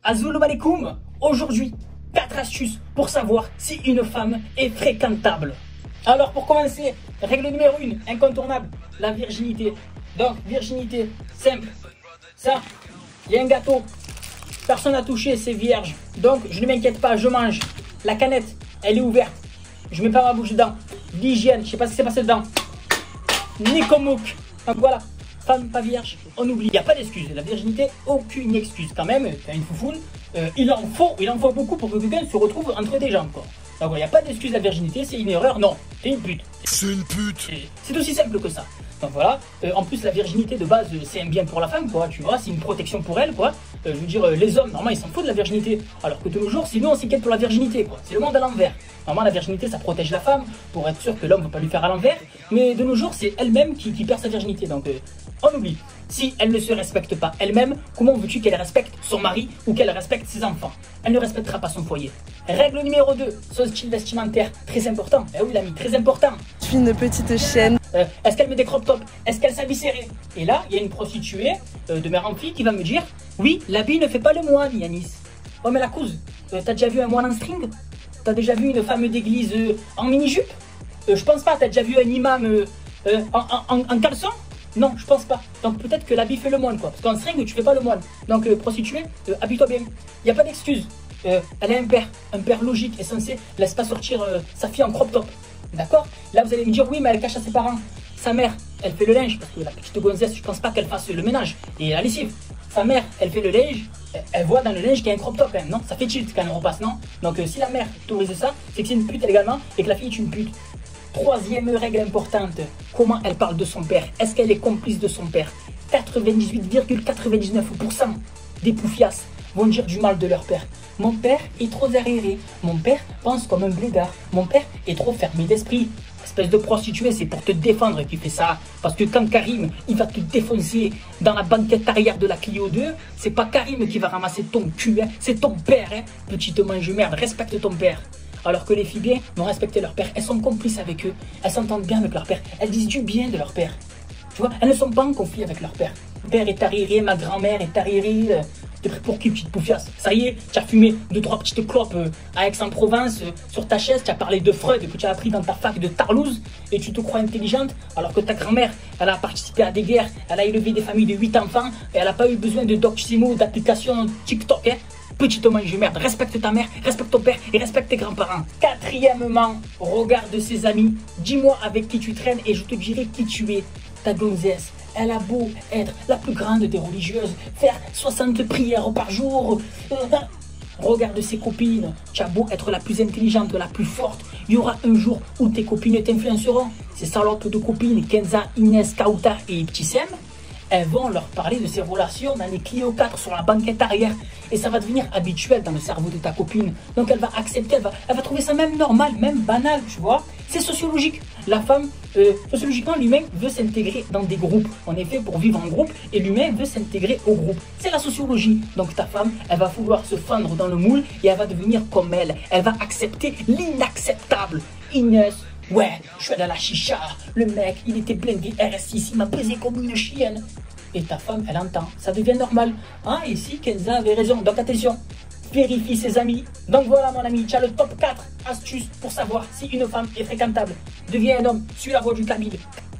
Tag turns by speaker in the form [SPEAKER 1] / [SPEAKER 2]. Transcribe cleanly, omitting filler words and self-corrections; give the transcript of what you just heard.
[SPEAKER 1] Assalamu alaikum. Aujourd'hui, 4 astuces pour savoir si une femme est fréquentable. Alors pour commencer, règle numéro 1, incontournable, la virginité. Donc virginité, simple. Ça, il y a un gâteau, personne n'a touché, c'est vierge. Donc je ne m'inquiète pas, je mange. La canette, elle est ouverte. Je mets pas ma bouche dedans. L'hygiène, je sais pas ce qui s'est passé dedans. Nikomouk. Donc voilà, femme pas vierge, on oublie. Il n'y a pas d'excuse. La virginité, aucune excuse. Quand même, t'as une foufoune. Il en faut beaucoup pour que quelqu'un se retrouve entre tes jambes, quoi. Donc il n'y a pas d'excuse, la virginité, c'est une erreur. Non, t'es une pute.
[SPEAKER 2] C'est une pute.
[SPEAKER 1] C'est aussi simple que ça. Donc voilà, en plus la virginité de base c'est un bien pour la femme, quoi, tu vois, c'est une protection pour elle, quoi. Je veux dire, les hommes, normalement ils s'en foutent de la virginité, alors que de nos jours, sinon on s'inquiète pour la virginité, quoi. C'est le monde à l'envers. Normalement la virginité ça protège la femme, pour être sûr que l'homme ne va pas lui faire à l'envers, mais de nos jours c'est elle-même qui perd sa virginité, donc on oublie. Si elle ne se respecte pas elle-même, comment veux-tu qu'elle respecte son mari ou qu'elle respecte ses enfants? Elle ne respectera pas son foyer. Règle numéro 2, son style vestimentaire, très important. Eh oui l'ami, très important.
[SPEAKER 3] Je suis une petite chienne.
[SPEAKER 1] Est-ce qu'elle met des crop tops? Est-ce qu'elle s'habille serrée? Et là, il y a une prostituée de mère en fille qui va me dire oui, l'habit ne fait pas le moine, Yanis. Oh mais la cause, t'as déjà vu un moine en string? T'as déjà vu une femme d'église en mini-jupe? Je pense pas. T'as déjà vu un imam en caleçon? Non, je pense pas. Donc peut-être que l'habit fait le moine, quoi. Parce qu'en string, tu fais pas le moine. Donc prostituée, habille-toi bien. Il n'y a pas d'excuse. Elle a un père logique et censé, laisse pas sortir sa fille en crop top. D'accord? Là, vous allez me dire, oui, mais elle cache à ses parents. Sa mère, elle fait le linge, parce que la petite gonzesse, je pense pas qu'elle fasse le ménage. Et la lessive. Sa mère, elle fait le linge, elle voit dans le linge qu'il y a un crop top quand même, non? Ça fait tilt quand elle repasse, non? Donc si la mère autorise ça, c'est que c'est une pute également et que la fille est une pute. Troisième règle importante, comment elle parle de son père? Est-ce qu'elle est complice de son père? 98,99% des poufias vont dire du mal de leur père. Mon père est trop arriéré. Mon père pense comme un blédard. Mon père est trop fermé d'esprit. Espèce de prostituée, c'est pour te défendre qu'il fait ça. Parce que quand Karim, il va te défoncer dans la banquette arrière de la Clio 2, c'est pas Karim qui va ramasser ton cul, hein, c'est ton père, hein. Petite mange-merde, respecte ton père. Alors que les filles bien vont respecter leur père. Elles sont complices avec eux. Elles s'entendent bien avec leur père. Elles disent du bien de leur père. Tu vois, elles ne sont pas en conflit avec leur père. Mon père est arriéré, ma grand-mère est arriérée. T'es prêt pour qui, petite poufiasse? Ça y est, tu as fumé 2-3 petites clopes à Aix-en-Provence sur ta chaise, tu as parlé de Freud que tu as appris dans ta fac de Tarlouse et tu te crois intelligente alors que ta grand-mère, elle a participé à des guerres, elle a élevé des familles de 8 enfants et elle n'a pas eu besoin de Doctissimo, d'application TikTok, hein. Petite mange-merde, respecte ta mère, respecte ton père et respecte tes grands-parents. Quatrièmement, regarde ses amis, dis-moi avec qui tu traînes et je te dirai qui tu es. Ta gonzesse, elle a beau être la plus grande des religieuses, faire 60 prières par jour. Regarde ses copines, tu as beau être la plus intelligente, la plus forte, il y aura un jour où tes copines t'influenceront. Ces salopes de copines, Kenza, Inès, Kauta et Petit Sem, elles vont leur parler de ces relations dans les Clio 4 sur la banquette arrière. Et ça va devenir habituel dans le cerveau de ta copine. Donc elle va accepter, elle va trouver ça même normal, même banal, tu vois. C'est sociologique. La femme, sociologiquement, l'humain veut s'intégrer dans des groupes. On est fait pour vivre en groupe et l'humain veut s'intégrer au groupe. C'est la sociologie. Donc ta femme, elle va vouloir se fendre dans le moule et elle va devenir comme elle. Elle va accepter l'inacceptable. Inès, ouais, je suis dans la chicha. Le mec, il était blindé RS6, il m'a baisé comme une chienne. Et ta femme, elle entend. Ça devient normal. Ah, et si Kenza avait raison. Donc attention, vérifie ses amis. Donc voilà mon ami, tu as le top 4 astuces pour savoir si une femme est fréquentable. Deviens un homme, suis la voie du Kabyle.